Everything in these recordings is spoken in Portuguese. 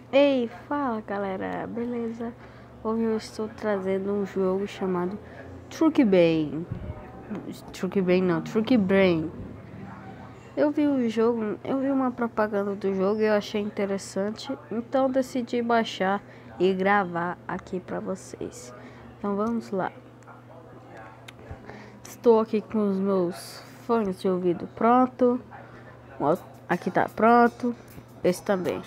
Ei, fala galera, beleza? Hoje eu estou trazendo um jogo chamado Truque Brain. Truque Brain não, Truque Brain. Eu vi o jogo, eu vi uma propaganda do jogo e eu achei interessante, então decidi baixar e gravar aqui pra vocês. Então vamos lá. Estou aqui com os meus fones de ouvido pronto. Aqui tá pronto. Esse também.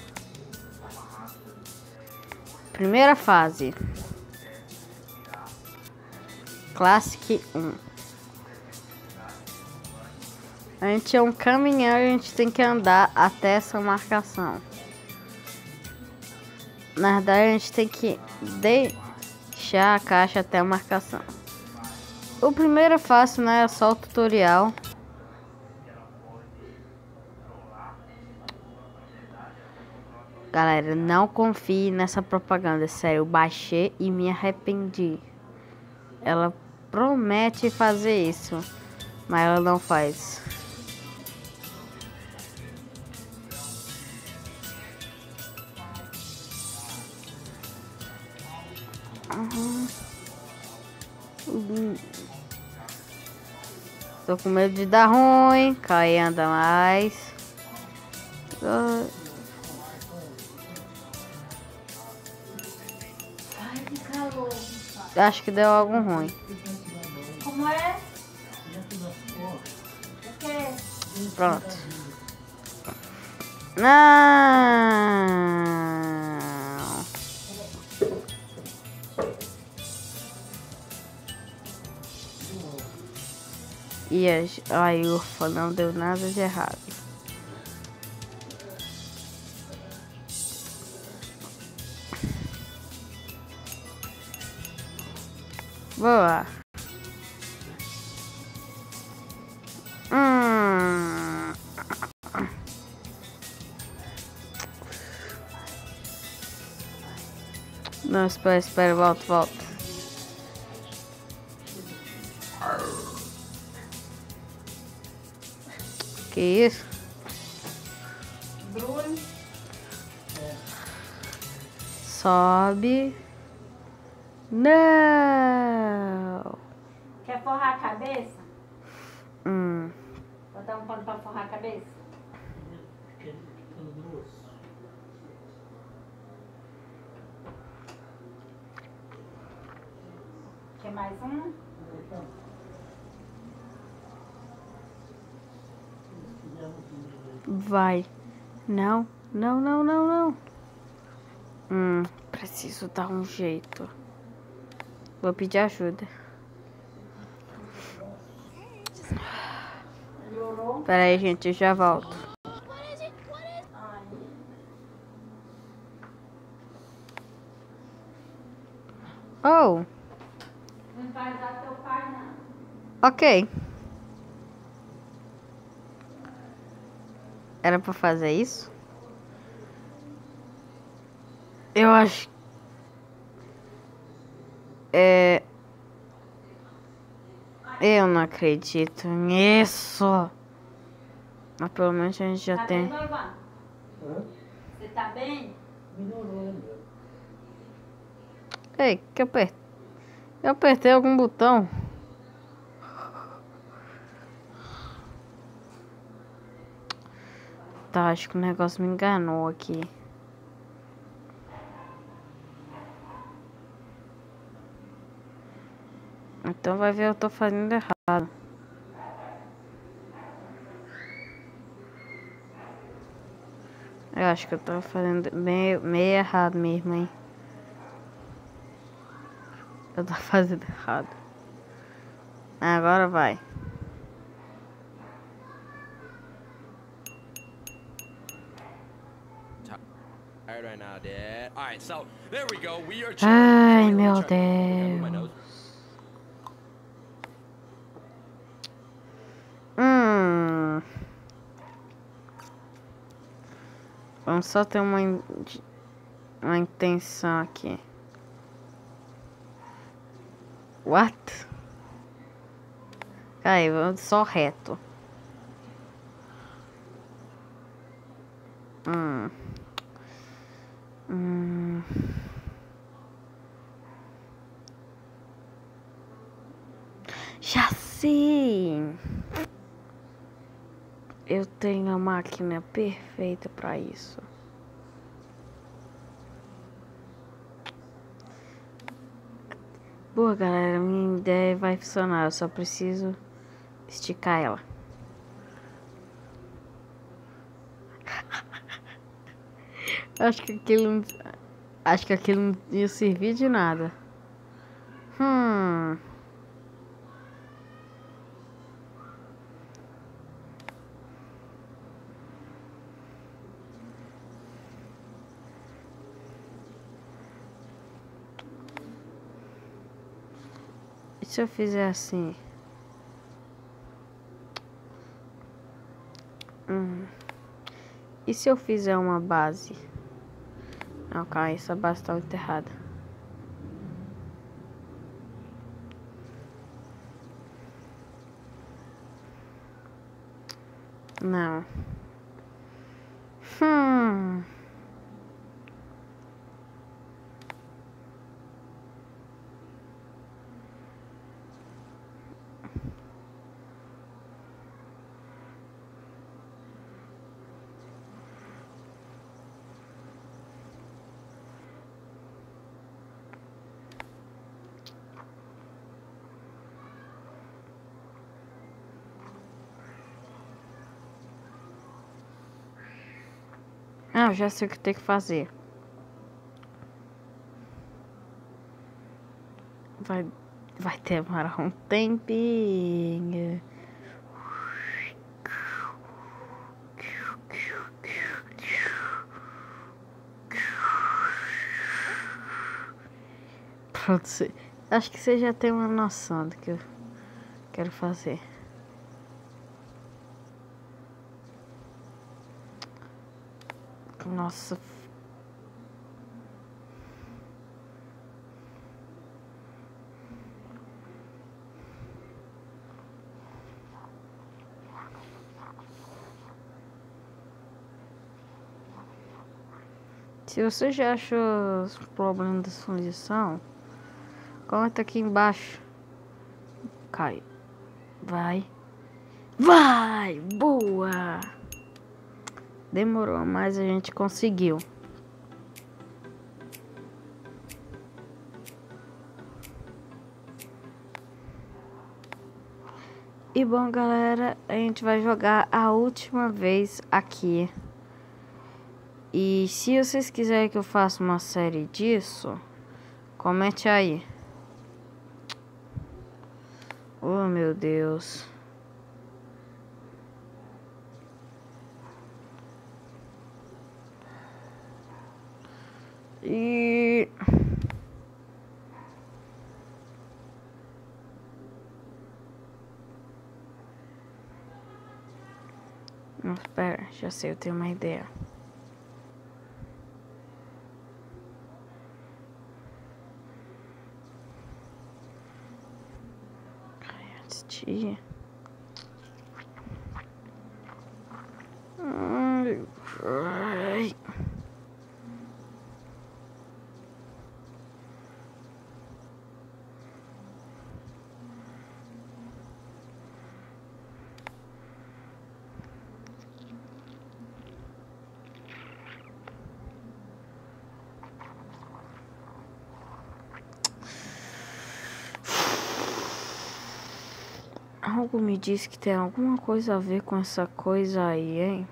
Primeira fase. Classic 1. A gente é um caminhão e a gente tem que andar até essa marcação. Na verdade, a gente tem que deixar a caixa até a marcação. O primeiro é fácil, né? É só o tutorial. Galera, não confie nessa propaganda. Sério, eu baixei e me arrependi. Ela promete fazer isso, mas ela não faz. Tô com medo de dar ruim. Cair anda mais. Ai, que calor. Acho que deu algo ruim. Como é? O quê? Pronto. Não. E ai, ufa, não deu nada de errado. Boa. Não, espera, volta. Que isso? Bruno. Sobe. Não. Quer forrar a cabeça? Botar um pano pra forrar a cabeça? Quer mais um? Vai. Não. Preciso dar um jeito. Vou pedir ajuda. Melhorou? Pera aí, gente, eu já volto. Ai. Oh, Não vai dar teu pai, não. ok. Era pra fazer isso? Eu acho. Eu não acredito nisso. Mas pelo menos a gente já Tá tem. bem, Norvan? Você tá bem? Ei, que eu apertei? Eu apertei algum botão. Tá, acho que o negócio me enganou aqui. Então vai ver, eu tô fazendo errado. Eu acho que eu tô fazendo meio errado mesmo, hein? Eu tô fazendo errado. Agora vai. Ai, meu Deus. Vamos só ter uma intenção aqui. What? Aí, vamos só reto. Já sei! Eu tenho a máquina perfeita para isso. Boa, galera, minha ideia vai funcionar. Eu só preciso esticar ela. Acho que aquilo não ia servir de nada. E se eu fizer assim? E se eu fizer uma base? Não, calma, essa base tá muito errada. Não. Ah, eu já sei o que tem que fazer. Vai demorar um tempinho. Pronto, acho que você já tem uma noção do que eu quero fazer. Nossa. Se você já achou os problemas da fundição, comenta aqui embaixo. Cai. Vai. Boa! Demorou, mas a gente conseguiu. E bom, galera, a gente vai jogar a última vez aqui. E se vocês quiserem que eu faça uma série disso, comente aí. Oh, meu Deus. E... Não, espera, já sei, eu tenho uma ideia. Antes de... Ai. Algo me diz que tem alguma coisa a ver com essa coisa aí, hein?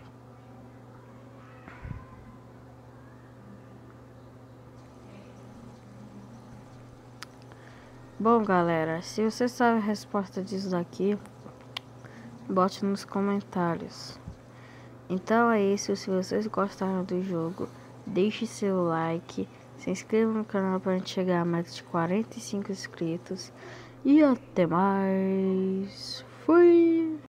Bom, galera, se você sabe a resposta disso daqui, bote nos comentários. Então é isso, se vocês gostaram do jogo, deixe seu like, se inscreva no canal para a gente chegar a meta de 45 inscritos. E até mais. Fui!